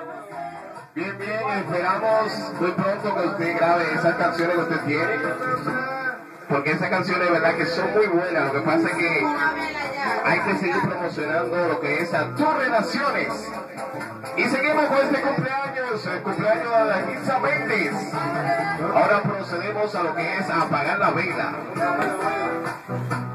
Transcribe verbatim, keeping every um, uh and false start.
Bien, bien, esperamos muy pronto que usted grabe esas canciones que usted tiene. Porque esas canciones de verdad que son muy buenas. Lo que pasa es que hay que seguir promocionando lo que es a tus relaciones. Y seguimos con este cumpleaños, el cumpleaños de Alexa Méndez. Ahora procedemos a lo que es a apagar la vela.